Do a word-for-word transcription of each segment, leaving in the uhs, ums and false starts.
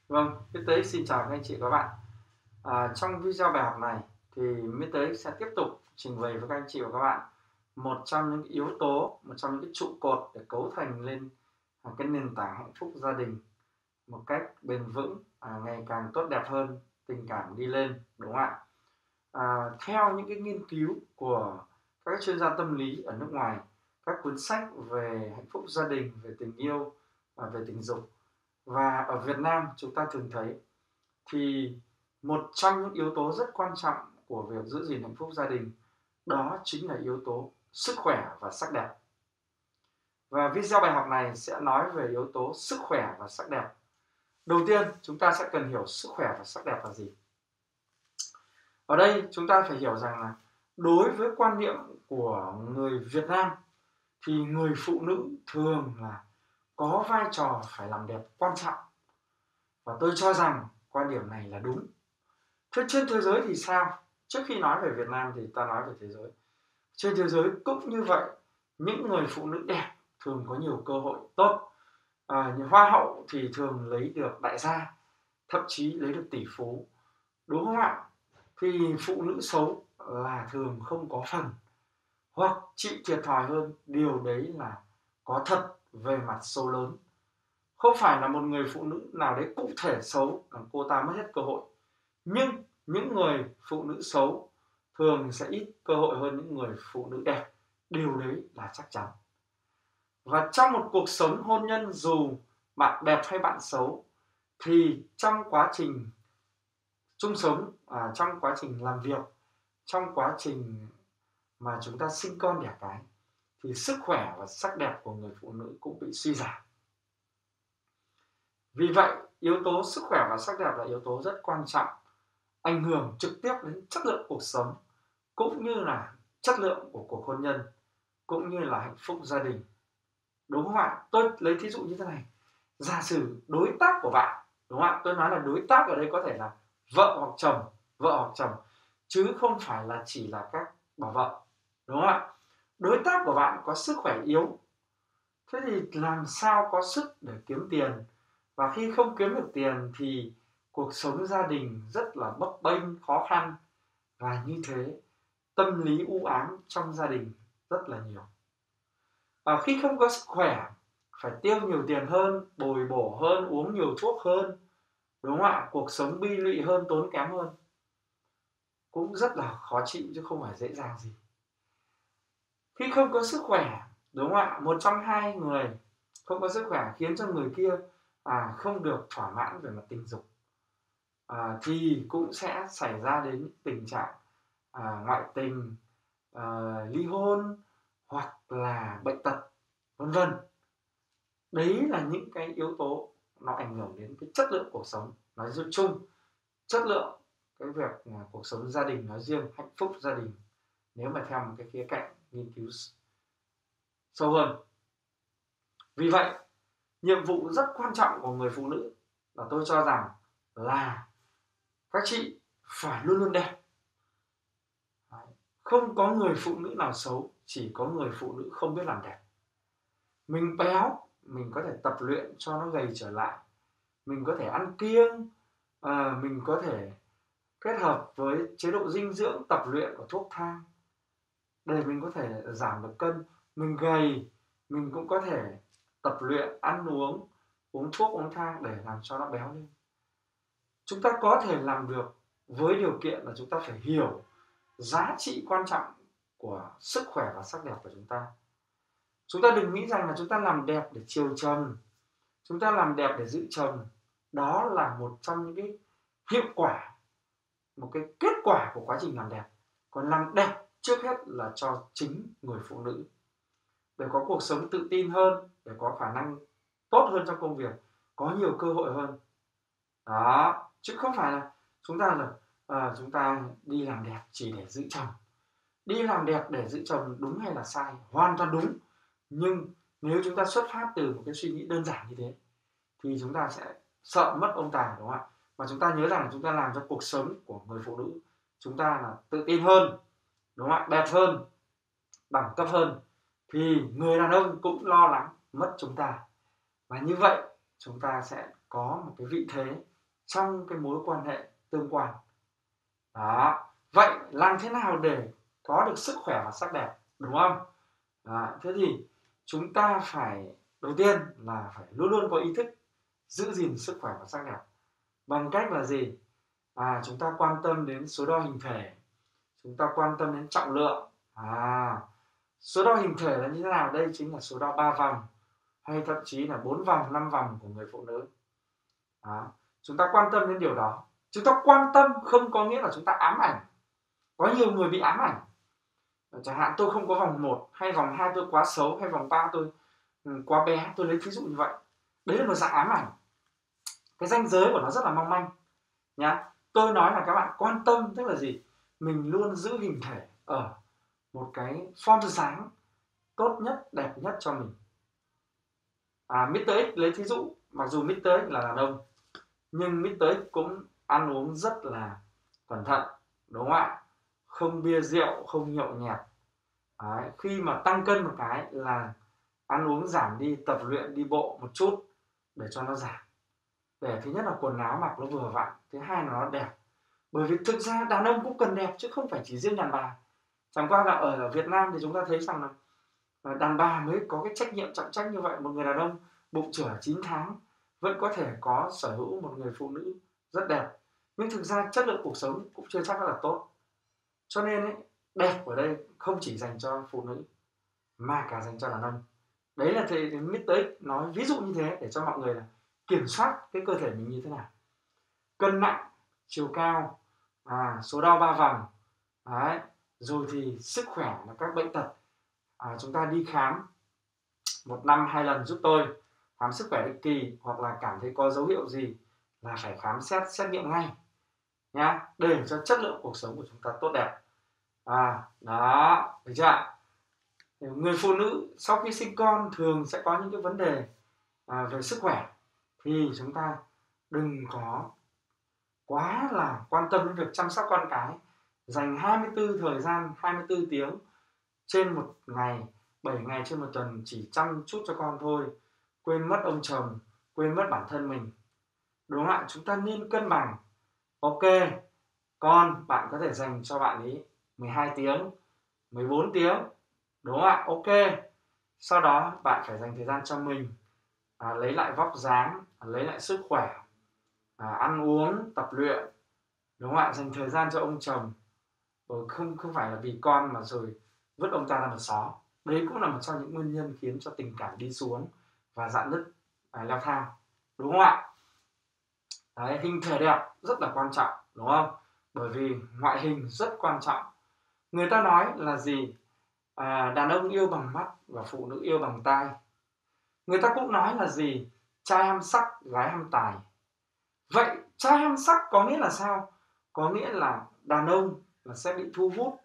Vâng, Mít Tứ xin chào các anh chị và các bạn. À, trong video bài học này thì Mít Tứ sẽ tiếp tục trình bày với các anh chị và các bạn một trong những yếu tố, một trong những cái trụ cột để cấu thành lên à, cái nền tảng hạnh phúc gia đình một cách bền vững, à, ngày càng tốt đẹp hơn, tình cảm đi lên, đúng không ạ? À, theo những cái nghiên cứu của các chuyên gia tâm lý ở nước ngoài, các cuốn sách về hạnh phúc gia đình, về tình yêu và về tình dục, và ở Việt Nam chúng ta thường thấy thì một trong những yếu tố rất quan trọng của việc giữ gìn hạnh phúc gia đình đó chính là yếu tố sức khỏe và sắc đẹp. Và video bài học này sẽ nói về yếu tố sức khỏe và sắc đẹp. Đầu tiên chúng ta sẽ cần hiểu sức khỏe và sắc đẹp là gì. Ở đây chúng ta phải hiểu rằng là đối với quan niệm của người Việt Nam thì người phụ nữ thường là có vai trò phải làm đẹp quan trọng. Và tôi cho rằng quan điểm này là đúng. Thế trên thế giới thì sao? Trước khi nói về Việt Nam thì ta nói về thế giới. Trên thế giới cũng như vậy, những người phụ nữ đẹp thường có nhiều cơ hội tốt. À, như hoa hậu thì thường lấy được đại gia, thậm chí lấy được tỷ phú, đúng không ạ? Thì phụ nữ xấu là thường không có phần, hoặc chịu thiệt thòi hơn, điều đấy là có thật về mặt số lớn. Không phải là một người phụ nữ nào đấy cụ thể xấu làm cô ta mất hết cơ hội, nhưng những người phụ nữ xấu thường sẽ ít cơ hội hơn những người phụ nữ đẹp, điều đấy là chắc chắn. Và trong một cuộc sống hôn nhân, dù bạn đẹp hay bạn xấu, thì trong quá trình chung sống, à, trong quá trình làm việc, trong quá trình mà chúng ta sinh con đẻ cái, thì sức khỏe và sắc đẹp của người phụ nữ cũng bị suy giảm. Vì vậy, yếu tố sức khỏe và sắc đẹp là yếu tố rất quan trọng, ảnh hưởng trực tiếp đến chất lượng cuộc sống, cũng như là chất lượng của cuộc hôn nhân, cũng như là hạnh phúc gia đình. Đúng không ạ? Tôi lấy thí dụ như thế này. Giả sử đối tác của bạn, đúng không ạ? Tôi nói là đối tác ở đây có thể là vợ hoặc chồng, vợ hoặc chồng, chứ không phải là chỉ là các bà vợ. Đúng không ạ? Đối tác của bạn có sức khỏe yếu, thế thì làm sao có sức để kiếm tiền? Và khi không kiếm được tiền thì cuộc sống gia đình rất là bấp bênh, khó khăn. Và như thế, tâm lý u ám trong gia đình rất là nhiều. Và khi không có sức khỏe, phải tiêu nhiều tiền hơn, bồi bổ hơn, uống nhiều thuốc hơn, đúng không ạ? Cuộc sống bi lụy hơn, tốn kém hơn. Cũng rất là khó chịu chứ không phải dễ dàng gì. Khi không có sức khỏe, đúng không ạ? Một trong hai người không có sức khỏe khiến cho người kia à, không được thỏa mãn về mặt tình dục, à, thì cũng sẽ xảy ra đến tình trạng à, ngoại tình, à, ly hôn hoặc là bệnh tật, vân vân. Đấy là những cái yếu tố nó ảnh hưởng đến cái chất lượng cuộc sống nói chung, chất lượng cái việc mà cuộc sống gia đình nói riêng, hạnh phúc gia đình nếu mà theo một cái khía cạnh nghiên cứu sâu hơn. Vì vậy, nhiệm vụ rất quan trọng của người phụ nữ là tôi cho rằng là các chị phải luôn luôn đẹp. Không có người phụ nữ nào xấu, chỉ có người phụ nữ không biết làm đẹp. Mình béo, mình có thể tập luyện cho nó gầy trở lại. Mình có thể ăn kiêng, à, mình có thể kết hợp với chế độ dinh dưỡng, tập luyện của thuốc thang để mình có thể giảm được cân. Mình gầy, mình cũng có thể tập luyện, ăn uống, uống thuốc, uống thang để làm cho nó béo lên. Chúng ta có thể làm được với điều kiện là chúng ta phải hiểu giá trị quan trọng của sức khỏe và sắc đẹp của chúng ta. Chúng ta đừng nghĩ rằng là chúng ta làm đẹp để chiều chồng, chúng ta làm đẹp để giữ chồng. Đó là một trong những cái hiệu quả, một cái kết quả của quá trình làm đẹp. Còn làm đẹp trước hết là cho chính người phụ nữ, để có cuộc sống tự tin hơn, để có khả năng tốt hơn trong công việc, có nhiều cơ hội hơn. Đó, chứ không phải là chúng ta là à, chúng ta đi làm đẹp chỉ để giữ chồng. Đi làm đẹp để giữ chồng đúng hay là sai? Hoàn toàn đúng. Nhưng nếu chúng ta xuất phát từ một cái suy nghĩ đơn giản như thế thì chúng ta sẽ sợ mất ông tài, đúng không ạ? Và chúng ta nhớ rằng là chúng ta làm cho cuộc sống của người phụ nữ chúng ta là tự tin hơn, đúng không ạ? Đẹp hơn, đẳng cấp hơn, thì người đàn ông cũng lo lắng mất chúng ta. Và như vậy chúng ta sẽ có một cái vị thế trong cái mối quan hệ tương quan. Đó. Vậy làm thế nào để có được sức khỏe và sắc đẹp, đúng không? Đó. Thế thì chúng ta phải, đầu tiên là phải luôn luôn có ý thức giữ gìn sức khỏe và sắc đẹp. Bằng cách là gì? À, chúng ta quan tâm đến số đo hình thể, chúng ta quan tâm đến trọng lượng. À, số đo hình thể là như thế nào? Đây chính là số đo ba vòng hay thậm chí là bốn vòng, năm vòng của người phụ nữ. Đó. Chúng ta quan tâm đến điều đó. Chúng ta quan tâm không có nghĩa là chúng ta ám ảnh. Có nhiều người bị ám ảnh. Chẳng hạn tôi không có vòng một, hay vòng hai tôi quá xấu, hay vòng ba tôi quá bé, tôi lấy ví dụ như vậy. Đấy là một dạng ám ảnh. Cái ranh giới của nó rất là mong manh nhá. Tôi nói là các bạn quan tâm tức là gì? Mình luôn giữ hình thể ở một cái form dáng tốt nhất, đẹp nhất cho mình. À, mít tơ X lấy thí dụ, mặc dù mít tơ X là đàn ông nhưng mít tơ X cũng ăn uống rất là cẩn thận, đúng không ạ? Không bia rượu, không nhậu nhẹt. Đấy, khi mà tăng cân một cái là ăn uống giảm đi, tập luyện đi bộ một chút để cho nó giảm, để thứ nhất là quần áo mặc nó vừa vặn, thứ hai là nó đẹp. Bởi vì thực ra đàn ông cũng cần đẹp chứ không phải chỉ riêng đàn bà. Chẳng qua là ở Việt Nam thì chúng ta thấy rằng là đàn bà mới có cái trách nhiệm trọng trách như vậy. Một người đàn ông bụng chửa chín tháng vẫn có thể có sở hữu một người phụ nữ rất đẹp, nhưng thực ra chất lượng cuộc sống cũng chưa chắc là tốt. Cho nên ấy, đẹp ở đây không chỉ dành cho phụ nữ mà cả dành cho đàn ông. Đấy là thầy mít tơ X nói ví dụ như thế để cho mọi người là kiểm soát cái cơ thể mình như thế nào. Cân nặng, chiều cao, à, số đo ba vòng. Đấy. Rồi thì sức khỏe là các bệnh tật. À, chúng ta đi khám một năm hai lần giúp tôi, khám sức khỏe định kỳ, hoặc là cảm thấy có dấu hiệu gì là phải khám xét, xét nghiệm ngay nhá, để cho chất lượng cuộc sống của chúng ta tốt đẹp. À, đó, được chưa? Người phụ nữ sau khi sinh con thường sẽ có những cái vấn đề à, về sức khỏe, thì chúng ta đừng có quá là quan tâm đến việc chăm sóc con cái. Dành hai mươi tư thời gian, hai mươi tư tiếng trên một ngày, bảy ngày trên một tuần chỉ chăm chút cho con thôi. Quên mất ông chồng, quên mất bản thân mình. Đúng không ạ? Chúng ta nên cân bằng. Ok, con bạn có thể dành cho bạn ấy mười hai tiếng, mười bốn tiếng. Đúng không ạ? Ok. Sau đó bạn phải dành thời gian cho mình, à, lấy lại vóc dáng, à, lấy lại sức khỏe, à, ăn uống, tập luyện. Đúng không ạ? Dành thời gian cho ông chồng. Rồi không không phải là vì con mà rồi vứt ông ta ra một xó. Đấy cũng là một trong những nguyên nhân khiến cho tình cảm đi xuống và rạn nứt, à, leo thang. Đúng không ạ? Đấy, hình thể đẹp rất là quan trọng, đúng không? Bởi vì ngoại hình rất quan trọng. Người ta nói là gì? À, đàn ông yêu bằng mắt và phụ nữ yêu bằng tai. Người ta cũng nói là gì? Trai ham sắc, gái ham tài. Vậy trai ham sắc có nghĩa là sao? Có nghĩa là đàn ông là sẽ bị thu hút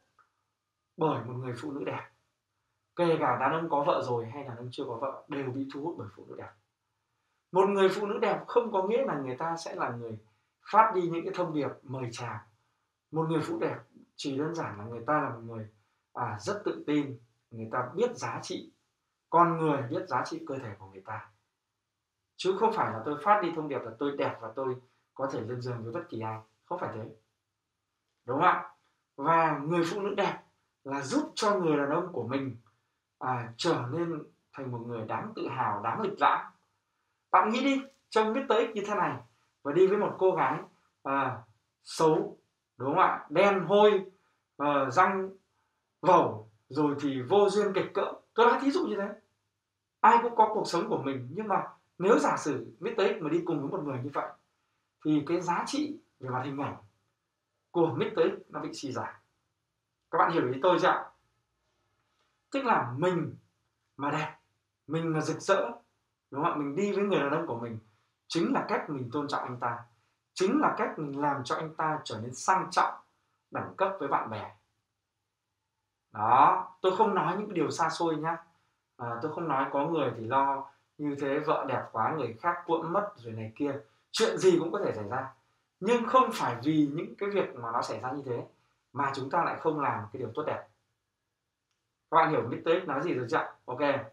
bởi một người phụ nữ đẹp. Kể cả đàn ông có vợ rồi hay đàn ông chưa có vợ đều bị thu hút bởi phụ nữ đẹp. Một người phụ nữ đẹp không có nghĩa là người ta sẽ là người phát đi những cái thông điệp mời chào. Một người phụ nữ đẹp chỉ đơn giản là người ta là một người à, rất tự tin, người ta biết giá trị con người, biết giá trị cơ thể của người ta, chứ không phải là tôi phát đi thông điệp là tôi đẹp và tôi có thể lên giường với bất kỳ ai. Không phải thế, đúng không ạ? Và người phụ nữ đẹp là giúp cho người đàn ông của mình à, trở nên thành một người đáng tự hào, đáng lịch lãm. Bạn nghĩ đi, trông biết tới như thế này và đi với một cô gái à, xấu, đúng không ạ? Đen hôi, à, răng vẩu, rồi thì vô duyên kịch cỡ. Tôi nói thí dụ như thế. Ai cũng có cuộc sống của mình, nhưng mà nếu giả sử mít tơ X mà đi cùng với một người như vậy thì cái giá trị về mặt hình ảnh của mít tơ X nó bị suy giảm. Các bạn hiểu ý tôi chưa ạ? Tức là mình mà đẹp, mình mà rực rỡ, đúng không ạ? Mình đi với người đàn ông của mình chính là cách mình tôn trọng anh ta, chính là cách mình làm cho anh ta trở nên sang trọng, đẳng cấp với bạn bè. Đó, tôi không nói những điều xa xôi nhá. À, tôi không nói có người thì lo như thế vợ đẹp quá người khác cuộn mất rồi này kia. Chuyện gì cũng có thể xảy ra. Nhưng không phải vì những cái việc mà nó xảy ra như thế mà chúng ta lại không làm cái điều tốt đẹp. Các bạn hiểu mít tơ X nói gì rồi chưa? Ok.